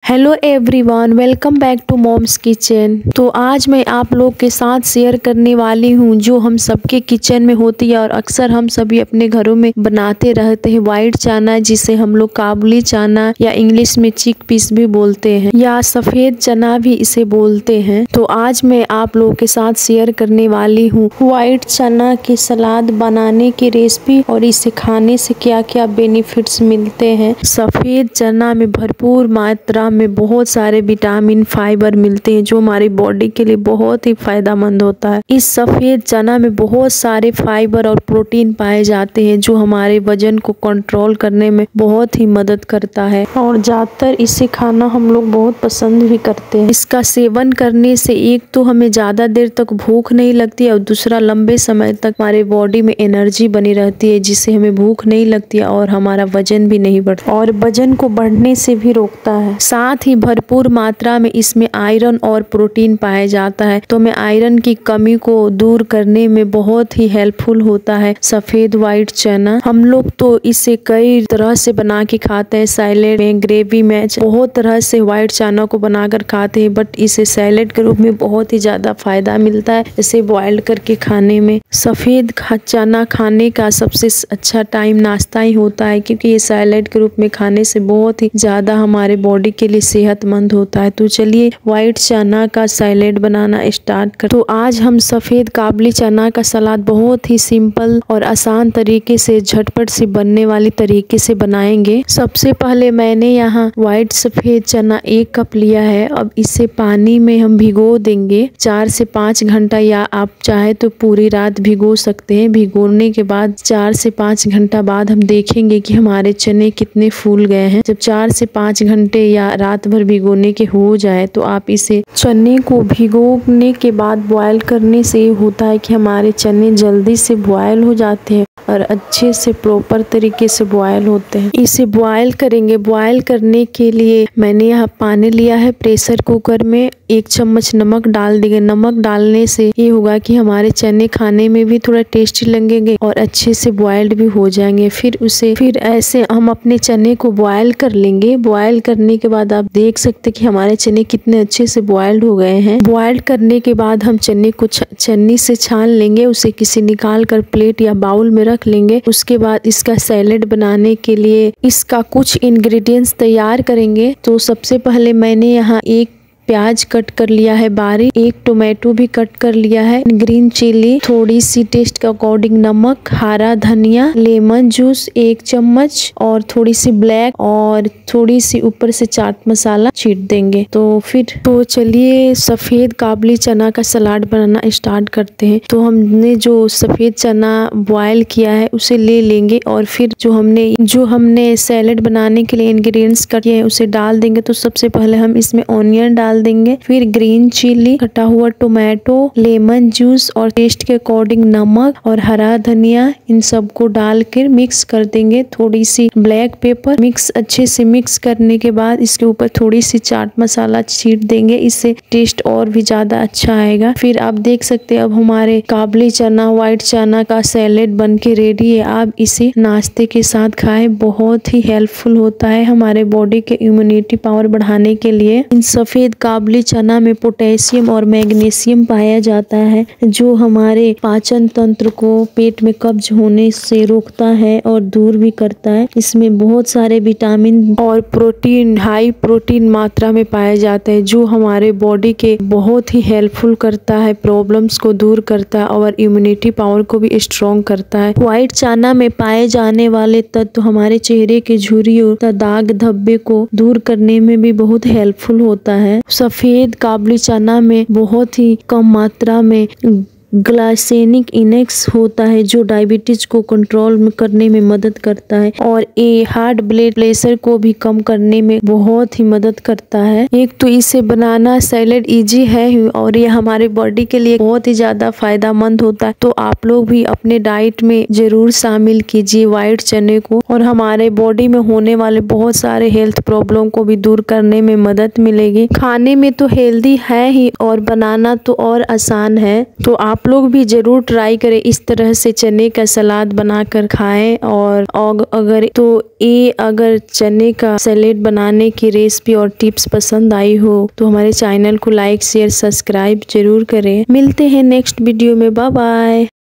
Hello everyone, welcome back to mom's kitchen. तो आज मैं आप लोग के साथ शेयर करने वाली हूँ जो हम सबके किचन में होती है और अक्सर हम सभी अपने घरों में बनाते रहते हैं, वाइट चना, जिसे हम लोग काबुली चना या इंग्लिश में चिक पीस भी बोलते हैं या सफेद चना भी इसे बोलते हैं। तो आज मैं आप लोगों के साथ शेयर करने वाली हूँ वाइट चना की सलाद बनाने की रेसिपी और इसे खाने से क्या क्या बेनिफिट्स मिलते हैं। सफेद चना में भरपूर मात्रा में बहुत सारे विटामिन, फाइबर मिलते हैं जो हमारी बॉडी के लिए बहुत ही फायदेमंद होता है। इस सफेद चना में बहुत सारे फाइबर और प्रोटीन पाए जाते हैं जो हमारे वजन को कंट्रोल करने में बहुत ही मदद करता है और ज्यादातर इसे खाना हम लोग बहुत पसंद भी करते हैं। इसका सेवन करने से एक तो हमें ज्यादा देर तक भूख नहीं लगती और दूसरा लंबे समय तक हमारे बॉडी में एनर्जी बनी रहती है जिससे हमें भूख नहीं लगती है और हमारा वजन भी नहीं बढ़ता और वजन को बढ़ने से भी रोकता है। साथ ही भरपूर मात्रा में इसमें आयरन और प्रोटीन पाया जाता है तो हमें आयरन की कमी को दूर करने में बहुत ही हेल्पफुल होता है सफेद वाइट चना। हम लोग तो इसे कई तरह से बना के खाते हैं, सैलेड में, ग्रेवी में, बहुत तरह से वाइट चना को बनाकर खाते हैं, बट इसे सैलेड के रूप में बहुत ही ज्यादा फायदा मिलता है इसे बॉइल्ड करके खाने में। सफेद चना खाने का सबसे अच्छा टाइम नाश्ता ही होता है क्योंकि ये सैलेड के रूप में खाने से बहुत ही ज्यादा हमारे बॉडी के लिए सेहतमंद होता है। तो चलिए व्हाइट चना का सैलेड बनाना स्टार्ट कर। तो आज हम सफेद काबुली चना का सलाद बहुत ही सिंपल और आसान तरीके से, झटपट से बनने वाली तरीके से बनाएंगे। सबसे पहले मैंने यहाँ व्हाइट सफेद चना 1 कप लिया है। अब इसे पानी में हम भिगो देंगे 4 से 5 घंटा, या आप चाहे तो पूरी रात भिगो सकते हैं। भिगोने के बाद 4 से 5 घंटा बाद हम देखेंगे कि हमारे चने कितने फूल गए हैं। जब 4 से 5 घंटे या रात भर भिगोने के हो जाए तो आप इसे, चने को भिगोने के बाद बॉयल करने से होता है कि हमारे चने जल्दी से बॉयल हो जाते हैं और अच्छे से प्रॉपर तरीके से बॉयल होते हैं। इसे बॉयल करेंगे। बॉयल करने के लिए मैंने यहाँ पानी लिया है। प्रेशर कुकर में 1 चम्मच नमक डाल देंगे। नमक डालने से ये होगा कि हमारे चने खाने में भी थोड़ा टेस्टी लगेंगे और अच्छे से बॉइल्ड भी हो जाएंगे। फिर ऐसे हम अपने चने को बॉयल कर लेंगे। बॉयल करने के बाद आप देख सकते कि हमारे चने कितने अच्छे से बॉइल्ड हो गए हैं। बॉइल्ड करने के बाद हम चने को छन्नी से छान लेंगे, उसे किसी निकाल कर प्लेट या बाउल में रख लेंगे। उसके बाद इसका सैलेड बनाने के लिए इसका कुछ इंग्रेडिएंट्स तैयार करेंगे। तो सबसे पहले मैंने यहाँ 1 प्याज कट कर लिया है बारीक, 1 टोमेटो भी कट कर लिया है, ग्रीन चिली, थोड़ी सी टेस्ट के अकॉर्डिंग नमक, हरा धनिया, लेमन जूस 1 चम्मच और थोड़ी सी ब्लैक और थोड़ी सी ऊपर से चाट मसाला छीट देंगे। तो चलिए सफेद काबुली चना का सलाद बनाना स्टार्ट करते हैं। तो हमने जो सफेद चना बॉयल किया है उसे ले लेंगे और फिर जो हमने सैलेड बनाने के लिए इंग्रेडिएंट्स कटे हैं उसे डाल देंगे। तो सबसे पहले हम इसमें ऑनियन डाल देंगे, फिर ग्रीन चिली, कटा हुआ टोमेटो, लेमन जूस और टेस्ट के अकॉर्डिंग नमक और हरा धनिया, इन सबको डालकर मिक्स कर देंगे। थोड़ी सी ब्लैक पेपर, अच्छे से मिक्स करने के बाद इसके ऊपर थोड़ी सी चाट मसाला छीट देंगे, इससे टेस्ट और भी ज्यादा अच्छा आएगा। फिर आप देख सकते हैं अब हमारे काबुली चना, व्हाइट चना का सैलेड बन के रेडी है। आप इसे नाश्ते के साथ खाएं, बहुत ही हेल्पफुल होता है हमारे बॉडी के इम्यूनिटी पावर बढ़ाने के लिए। इन सफेद काबुली चना में पोटेशियम और मैग्नीशियम पाया जाता है जो हमारे पाचन तंत्र को पेट में कब्ज होने से रोकता है और दूर भी करता है। इसमें बहुत सारे विटामिन और प्रोटीन, हाई प्रोटीन मात्रा में पाया जाता है जो हमारे बॉडी के बहुत ही हेल्पफुल करता है, प्रॉब्लम्स को दूर करता है और इम्यूनिटी पावर को भी स्ट्रॉन्ग करता है। व्हाइट चना में पाए जाने वाले तत्व हमारे चेहरे के झुर्रियों तथा दाग धब्बे को दूर करने में भी बहुत हेल्पफुल होता है। सफेद काबुली चना में बहुत ही कम मात्रा में ग्लाइसेमिक इंडेक्स होता है जो डायबिटीज को कंट्रोल करने में मदद करता है और ये हार्ट ब्लड प्रेशर को भी कम करने में बहुत ही मदद करता है। एक तो इसे बनाना सैलेड इजी है और ये हमारे बॉडी के लिए बहुत ही ज्यादा फायदेमंद होता है। तो आप लोग भी अपने डाइट में जरूर शामिल कीजिए व्हाइट चने को और हमारे बॉडी में होने वाले बहुत सारे हेल्थ प्रॉब्लम को भी दूर करने में मदद मिलेगी। खाने में तो हेल्दी है ही और बनाना तो और आसान है। तो आप आप लोग भी जरूर ट्राई करें, इस तरह से चने का सलाद बनाकर खाएं। और अगर चने का सैलेड बनाने की रेसिपी और टिप्स पसंद आई हो तो हमारे चैनल को लाइक शेयर सब्सक्राइब जरूर करें। मिलते हैं नेक्स्ट वीडियो में। Bye bye.